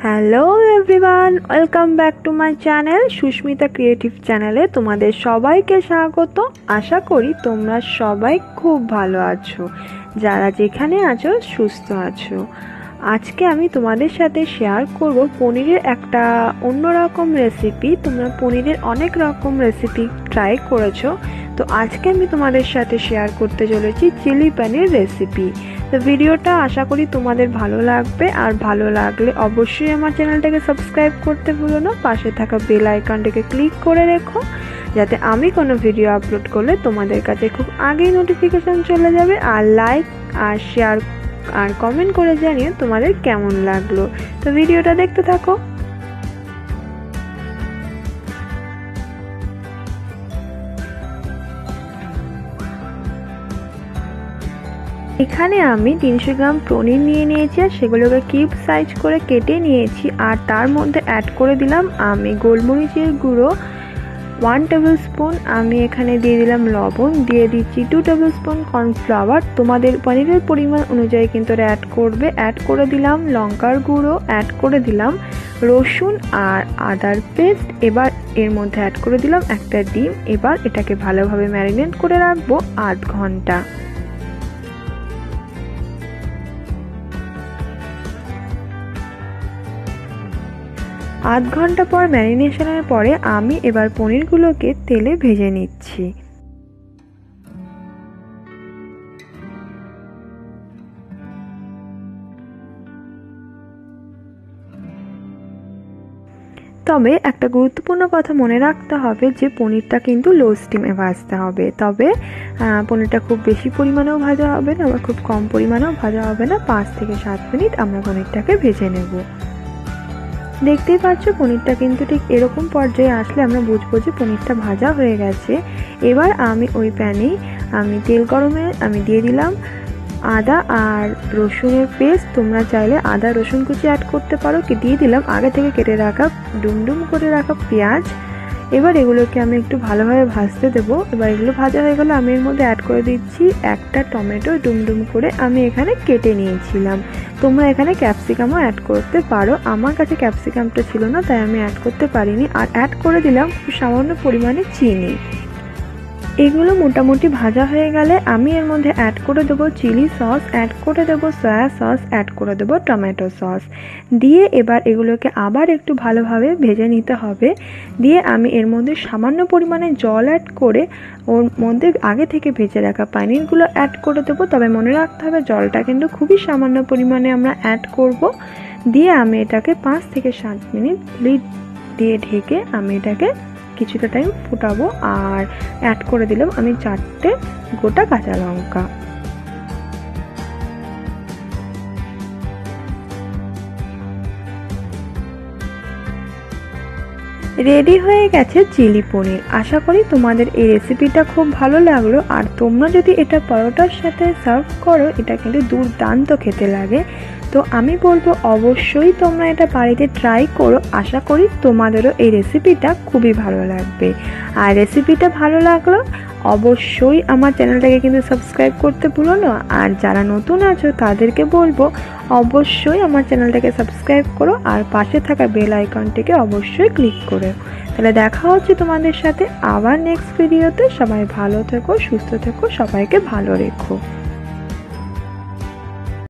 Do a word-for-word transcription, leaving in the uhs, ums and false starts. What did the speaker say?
Hello everyone, welcome back to my channel Susmita creative চ্যানেলে তোমাদের সবাইকে স্বাগত। আশা করি তোমরা সবাই খুব ভালো আছো, যারা যেখানে আছো সুস্থ আছো। আজকে আমি তোমাদের সাথে শেয়ার করব পনিরের একটা অন্যরকম রেসিপি। তোমরা পনিরের অনেক রকম রেসিপি ট্রাই করেছো, তো আজকে আমি তোমাদের সাথে শেয়ার করতে চলেছি চিলি পনির রেসিপি। তো ভিডিওটা আশা করি তোমাদের ভালো লাগবে, আর ভালো লাগলে অবশ্যই আমার চ্যানেলটাকে সাবস্ক্রাইব করতে ভুলো না। পাশে থাকা বেল আইকনটাকে ক্লিক করে রেখো, যাতে আমি কোনো ভিডিও আপলোড করলে তোমাদের কাছে খুব আগেই নোটিফিকেশান চলে যাবে। আর লাইক আর শেয়ার আর কমেন্ট করে জানিয়ে তোমাদের কেমন লাগলো। তো ভিডিওটা দেখতে থাকো। এখানে আমি তিনশো গ্রাম পনির নিয়ে নিয়েছি, আর সেগুলোকে কিউব সাইজ করে কেটে নিয়েছি। আর তার মধ্যে অ্যাড করে দিলাম আমি গোলমরিচের গুঁড়ো ওয়ান টেবিল স্পুন। আমি এখানে দিয়ে দিলাম লবণ, দিয়ে দিচ্ছি টু টেবিল স্পুন কর্নফ্লাওয়ার। তোমাদের পনিরের পরিমাণ অনুযায়ী কিন্তু অ্যাড করবে। অ্যাড করে দিলাম লঙ্কার গুঁড়ো, অ্যাড করে দিলাম রসুন আর আদার পেস্ট। এবার এর মধ্যে অ্যাড করে দিলাম একটা ডিম। এবার এটাকে ভালোভাবে ম্যারিনেট করে রাখবো আধ ঘন্টা। আধ ঘন্টা পর ম্যারিনেশনের পরে আমি এবার পনিরগুলোকে তেলে ভেজে নিচ্ছি। তবে একটা গুরুত্বপূর্ণ কথা মনে রাখতে হবে যে পনিরটা কিন্তু লো স্টিমে ভাজতে হবে। তবে পনিরটা খুব বেশি পরিমাণেও ভাজা হবে না, আবার খুব কম পরিমাণেও ভাজা হবে না। পাঁচ থেকে সাত মিনিট আমরা পনিরটাকে ভেজে নেব। দেখতেই পাচ্ছ পনিরটা কিন্তু ঠিক এরকম পর্যায়ে আসলে আমরা বুঝবো যে পনিরটা ভাজা হয়ে গেছে। এবার আমি ওই প্যানে আমি তেল গরমে আমি দিয়ে দিলাম আদা আর রসুনের পেস্ট। তোমরা চাইলে আদা রসুন কুচি অ্যাড করতে পারো, কি দিয়ে দিলাম আগে থেকে কেটে রাখা ডুমডুম করে রাখা পেঁয়াজ। এবার এগুলোকে আমি একটু ভালোভাবে ভাজতে দেবো। এবার এগুলো ভাজা হয়ে গেলে আমি এর মধ্যে অ্যাড করে দিচ্ছি একটা টমেটো ডুমডুম করে আমি এখানে কেটে নিয়েছিলাম। তোমরা এখানে ক্যাপসিকামও অ্যাড করতে পারো, আমার কাছে ক্যাপসিকামটা ছিল না তাই আমি অ্যাড করতে পারিনি। আর অ্যাড করে দিলাম খুব সামান্য পরিমাণে চিনি। এগুলো মোটামুটি ভাজা হয়ে গেলে আমি এর মধ্যে অ্যাড করে দেবো চিলি সস, অ্যাড করে দেবো সয়া সস, অ্যাড করে দেবো টমেটো সস। দিয়ে এবার এগুলোকে আবার একটু ভালোভাবে ভেজে নিতে হবে। দিয়ে আমি এর মধ্যে সামান্য পরিমাণে জল অ্যাড করে ওর মধ্যে আগে থেকে ভেজে রাখা পনিরগুলো অ্যাড করে দেবো। তবে মনে রাখতে হবে জলটা কিন্তু খুবই সামান্য পরিমাণে আমরা অ্যাড করব। দিয়ে আমি এটাকে পাঁচ থেকে সাত মিনিট লিড দিয়ে ঢেকে আমি এটাকে কিছুটা টাইম ফুটাবো। আর অ্যাড করে দিলাম আমি চারটে গোটা কাঁচা লঙ্কা। রেডি হয়ে গেছে চিলি পনির। আশা করি তোমাদের এই রেসিপিটা খুব ভালো লাগলো। আর তোমরা যদি এটা পরোটার সাথে সার্ভ করো, এটা কিন্তু দুর্দান্ত খেতে লাগে। তো আমি বলবো অবশ্যই তোমরা এটা বাড়িতে ট্রাই করো। আশা করি তোমাদেরও এই রেসিপিটা খুবই ভালো লাগবে। আর রেসিপিটা ভালো লাগলো অবশ্যই আমার চ্যানেলটাকে কিন্তু সাবস্ক্রাইব করতে ভুলো না। আর যারা নতুন আছো তাদেরকে বলবো অবশ্যই আমার চ্যানেলটাকে সাবস্ক্রাইব করো, আর পাশে থাকা বেল আইকনটিকে অবশ্যই ক্লিক করো। তাহলে দেখা হচ্ছে তোমাদের সাথে আবার নেক্সট ভিডিওতে। সবাই ভালো থেকো, সুস্থ থেকো, সবাইকে ভালো রেখো।